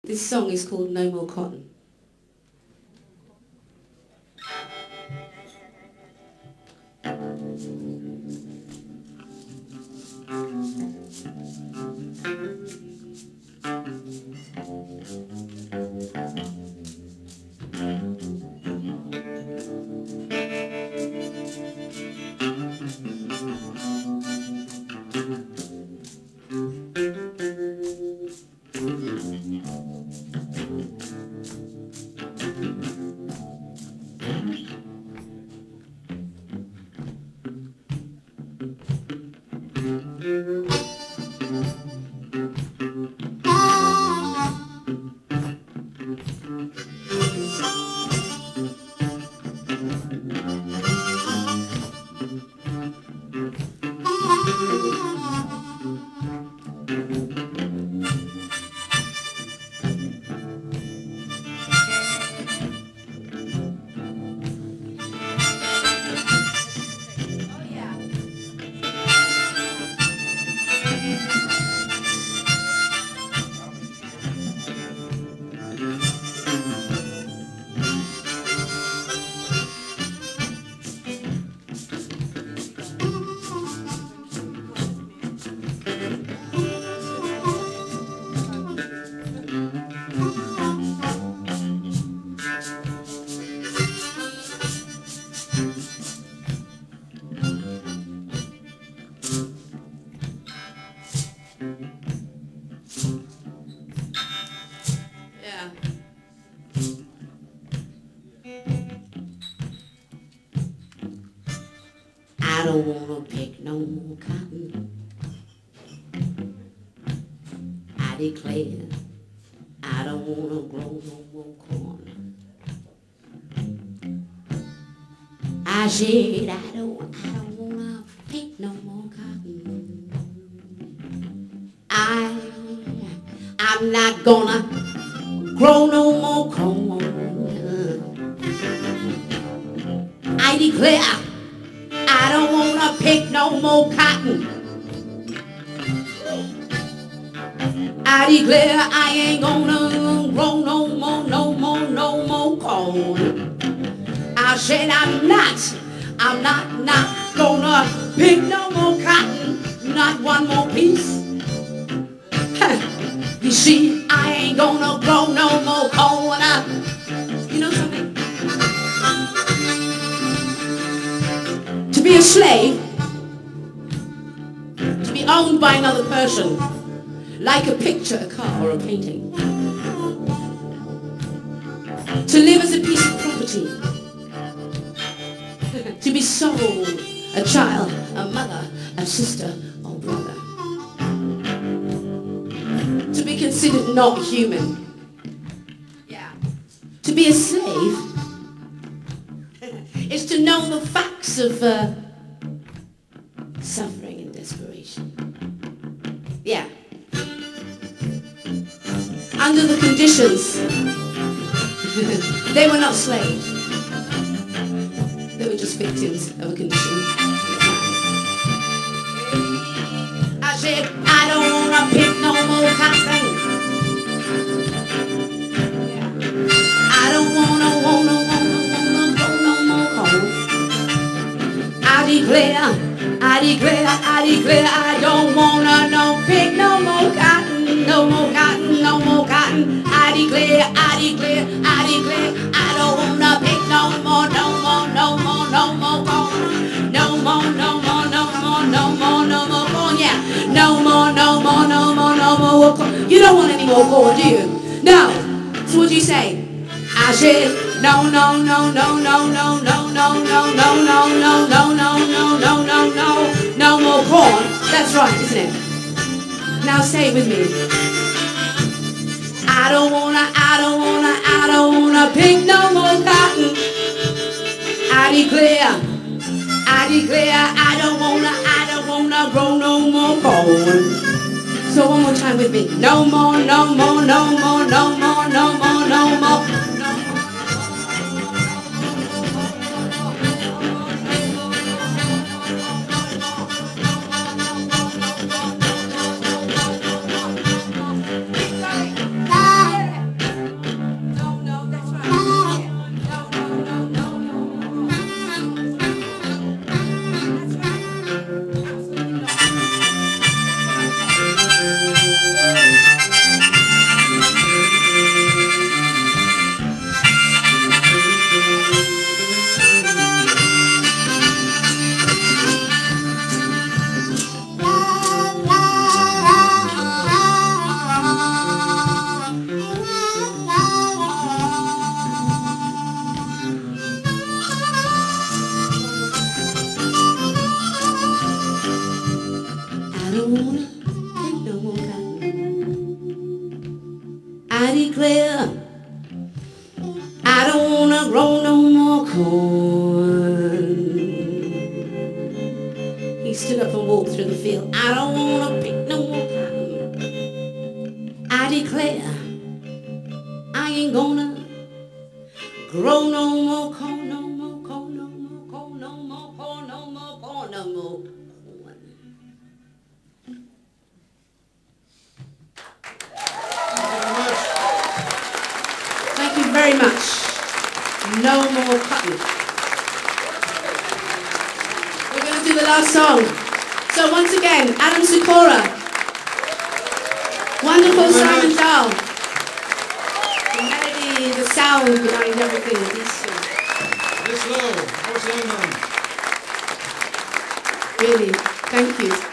This song is called No More Cotton. I don't wanna pick no more cotton. I declare I don't wanna grow no more corn. I said I don't wanna pick no more cotton. I'm not gonna grow no more corn. I declare I don't wanna pick no more cotton. I declare I ain't gonna grow no more corn. I said I'm not gonna pick no more cotton, not one more piece. You see, I ain't gonna grow no more corn. You know something? To be a slave, to be owned by another person, like a picture, a car, or a painting. To live as a piece of property. To be sold, a child, a mother, a sister, or brother. To be considered not human. Yeah. To be a slave is to know the facts of suffering and desperation. Yeah. Under the conditions, they were not slaves. They were just victims of a condition. I said, I don't wanna pick no more cotton. I don't wanna grow no more corn. I declare, I don't wanna pick no more cotton, no more cotton, no more cotton. I declare, I don't wanna pick no more corn. No more corn. You don't want any more corn, do you? No. So what do you say? I said, no more corn. That's right, isn't it? Now say it with me. I don't wanna pick no more cotton. I declare, I don't wanna grow no more corn. So one more time with me. No more. wanna pick no more cotton. I declare I don't wanna grow no more corn. He stood up and walked through the field. I don't wanna pick no more cotton. I declare I ain't gonna grow no more corn, no more corn, no more corn, no more corn, no more corn, no more corn. Thank you very much. No more cotton. We're going to do the last song. So once again, Adam Sikora, wonderful Simon Dahl, the melody, the sound behind everything. This low, Really, thank you.